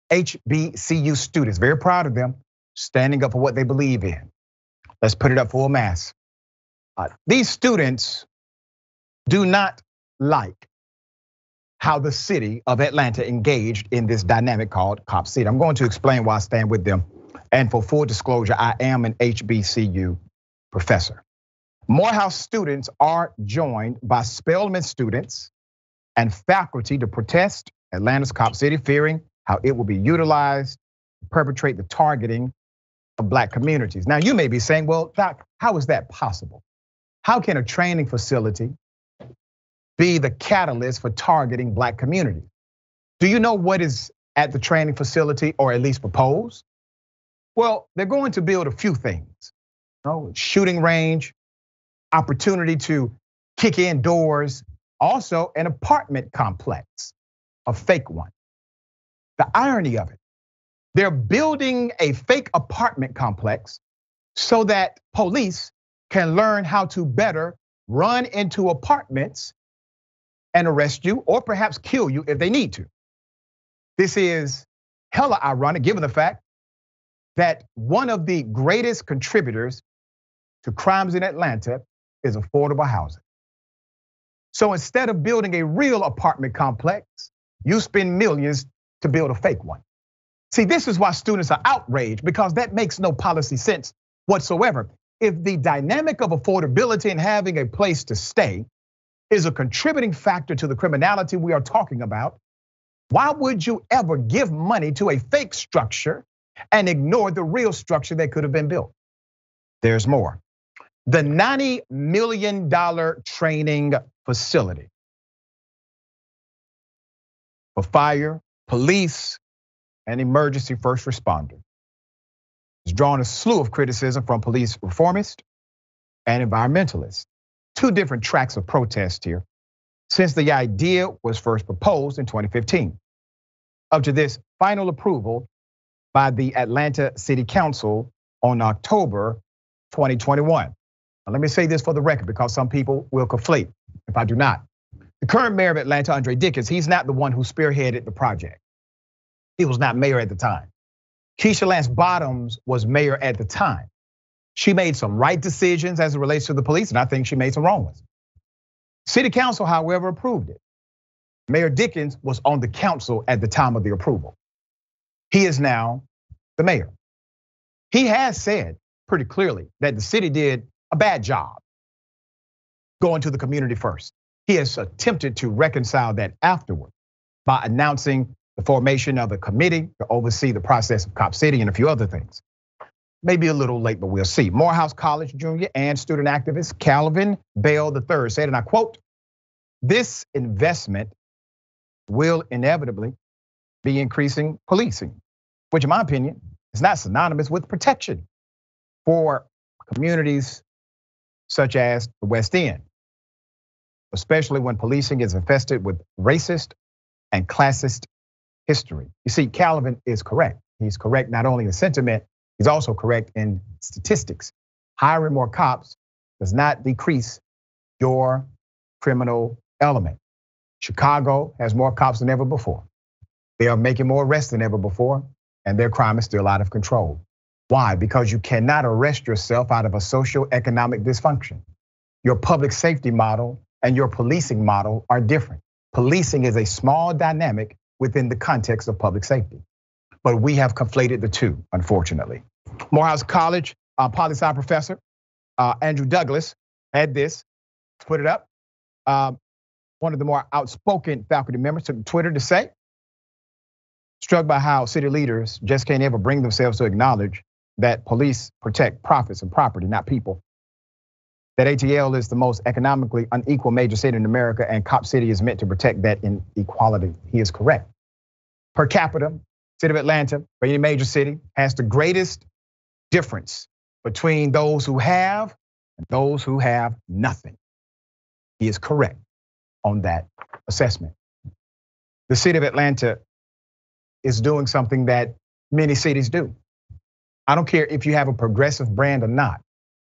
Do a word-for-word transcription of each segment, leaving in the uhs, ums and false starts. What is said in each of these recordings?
H B C U students, very proud of them, standing up for what they believe in. Let's put it up for a mass. Uh, these students do not like how the city of Atlanta engaged in this dynamic called Cop City. I'm going to explain why I stand with them. And for full disclosure, I am an H B C U professor. Morehouse students are joined by Spelman students and faculty to protest Atlanta's Cop City, fearing how it will be utilized to perpetrate the targeting of Black communities. Now, you may be saying, well, Doc, how is that possible? How can a training facility be the catalyst for targeting Black communities? Do you know what is at the training facility, or at least proposed? Well, they're going to build a few things. You know, shooting range, opportunity to kick in doors, also an apartment complex, a fake one. The irony of it, they're building a fake apartment complex so that police can learn how to better run into apartments and arrest you, or perhaps kill you if they need to. This is hella ironic given the fact that one of the greatest contributors to crimes in Atlanta is affordable housing. So instead of building a real apartment complex, you spend millions to build a fake one. See, this is why students are outraged, because that makes no policy sense whatsoever. If the dynamic of affordability and having a place to stay is a contributing factor to the criminality we are talking about, why would you ever give money to a fake structure and ignore the real structure that could have been built? There's more. The ninety million dollar training facility for fire, police, and emergency first responders has drawn a slew of criticism from police reformists and environmentalists. Two different tracks of protest here since the idea was first proposed in twenty fifteen. Up to this final approval by the Atlanta City Council on October twenty twenty-one. Now, let me say this for the record, because some people will conflate if I do not. The current mayor of Atlanta, Andre Dickens, he's not the one who spearheaded the project. He was not mayor at the time. Keisha Lance Bottoms was mayor at the time. She made some right decisions as it relates to the police, and I think she made some wrong ones. City Council, however, approved it. Mayor Dickens was on the council at the time of the approval. He is now the mayor. He has said pretty clearly that the city did a bad job going to the community first. He has attempted to reconcile that afterward by announcing the formation of a committee to oversee the process of Cop City and a few other things. Maybe a little late, but we'll see. Morehouse College junior and student activist Calvin Bell the third said, and I quote, "This investment will inevitably be increasing policing, which in my opinion is not synonymous with protection for communities such as the West End, especially when policing is infested with racist and classist history." You see, Calvin is correct. He's correct not only in sentiment, he's also correct in statistics. Hiring more cops does not decrease your criminal element. Chicago has more cops than ever before. They are making more arrests than ever before, and their crime is still out of control. Why? Because you cannot arrest yourself out of a socioeconomic dysfunction. Your public safety model and your policing model are different. Policing is a small dynamic within the context of public safety, but we have conflated the two, unfortunately. Morehouse College poli-sci professor Andrew Douglas had this, put it up. One of the more outspoken faculty members took to Twitter to say, struck by how city leaders just can't ever bring themselves to acknowledge that police protect profits and property, not people. That A T L is the most economically unequal major city in America, and Cop City is meant to protect that inequality. He is correct. Per capita, city of Atlanta, or any major city, has the greatest difference between those who have and those who have nothing. He is correct on that assessment. The city of Atlanta is doing something that many cities do. I don't care if you have a progressive brand or not.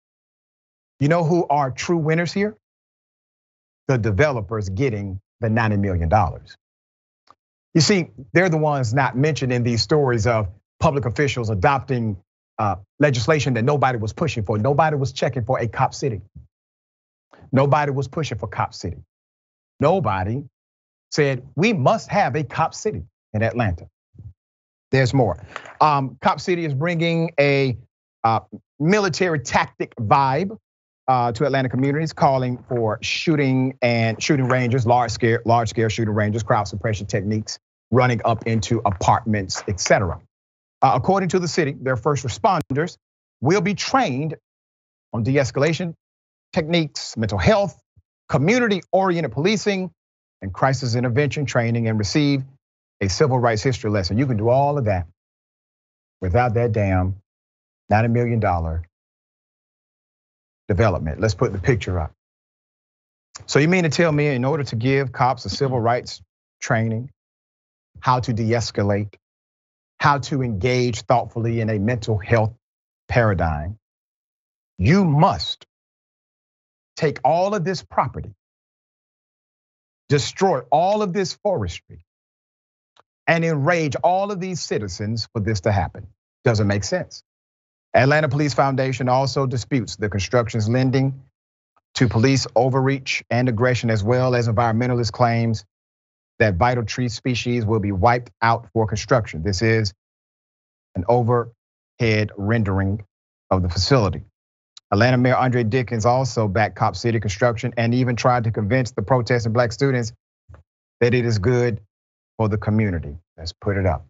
You know who are true winners here? The developers getting the ninety million dollars. You see, they're the ones not mentioned in these stories of public officials adopting uh, legislation that nobody was pushing for. Nobody was checking for a cop city. Nobody was pushing for cop city. Nobody said we must have a cop city in Atlanta. There's more. Um, Cop City is bringing a uh, military tactic vibe uh, to Atlanta communities, calling for shooting and shooting ranges, large scale, large scale shooting ranges, crowd suppression techniques, running up into apartments, et cetera. Uh, according to the city, their first responders will be trained on de-escalation techniques, mental health, community-oriented policing, and crisis intervention training, and receive a civil rights history lesson. You can do all of that without that damn ninety million dollars development. Let's put the picture up. So you mean to tell me in order to give cops a civil rights training, how to de-escalate, how to engage thoughtfully in a mental health paradigm, you must take all of this property, destroy all of this forestry, and enrage all of these citizens for this to happen? Doesn't make sense. Atlanta Police Foundation also disputes the construction's lending to police overreach and aggression, as well as environmentalist claims that vital tree species will be wiped out for construction. This is an overhead rendering of the facility. Atlanta Mayor Andre Dickens also backed Cop City construction and even tried to convince the protesting black students that it is good for the community. Let's put it up.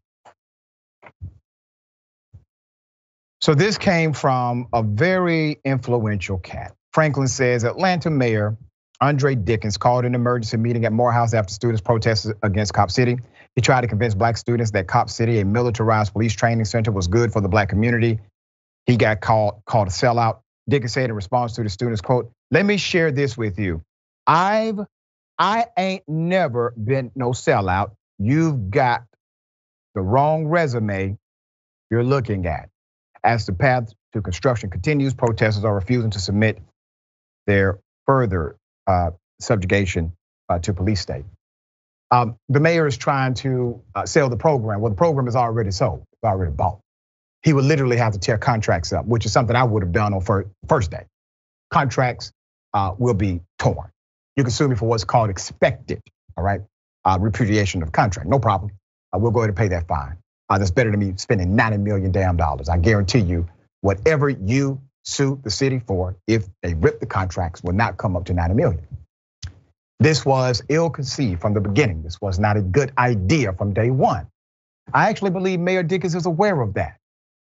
So this came from a very influential cat. Franklin says Atlanta Mayor Andre Dickens called an emergency meeting at Morehouse after students protested against Cop City. He tried to convince black students that Cop City, a militarized police training center, was good for the black community. He got called, called a sellout. Dickens said in response to the students, quote, "Let me share this with you. I've, I ain't never been no sellout. You've got the wrong resume you're looking at." As the path to construction continues, protesters are refusing to submit their further uh, subjugation uh, to police state. Um, the mayor is trying to uh, sell the program. Well, the program is already sold, it's already bought. He would literally have to tear contracts up, which is something I would have done on first day. Contracts uh, will be torn. You can sue me for what's called expected, all right? Uh, repudiation of contract, no problem. Uh, we'll go ahead and pay that fine. Uh, that's better than me spending ninety million damn dollars. I guarantee you, whatever you sue the city for, if they rip the contracts, will not come up to ninety million. This was ill-conceived from the beginning. This was not a good idea from day one. I actually believe Mayor Dickens is aware of that.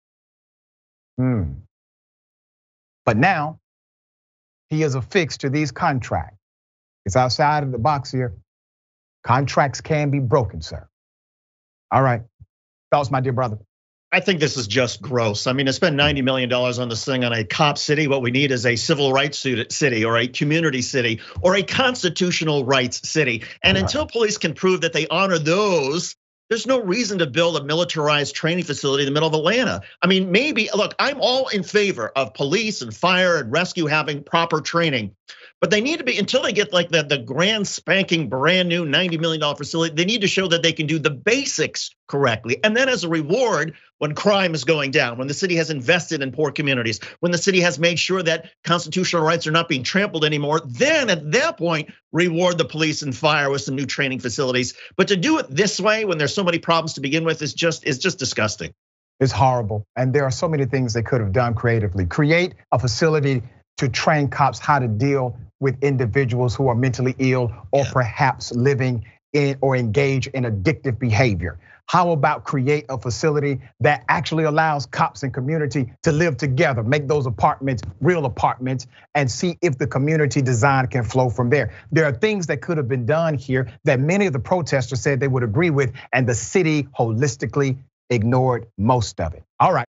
Hmm. But now, he is affixed to these contracts. It's outside of the box here. Contracts can be broken, sir. All right. Thoughts, my dear brother? I think this is just gross. I mean, to spend ninety million dollars on this thing on a cop city, what we need is a civil rights city or a community city or a constitutional rights city. And until police can prove that they honor those, there's no reason to build a militarized training facility in the middle of Atlanta. I mean, maybe, look, I'm all in favor of police and fire and rescue having proper training. But they need to be, until they get like the, the grand spanking brand new ninety million dollars facility, they need to show that they can do the basics correctly. And then as a reward, when crime is going down, when the city has invested in poor communities, when the city has made sure that constitutional rights are not being trampled anymore, then at that point, reward the police and fire with some new training facilities. But to do it this way, when there's so many problems to begin with, is just, is just disgusting. It's horrible. And there are so many things they could have done creatively. Create a facility to train cops how to deal with individuals who are mentally ill or yeah. perhaps living in or engage in addictive behavior. How about create a facility that actually allows cops and community to live together, make those apartments real apartments, and see if the community design can flow from there. There are things that could have been done here that many of the protesters said they would agree with, and the city holistically ignored most of it. All right.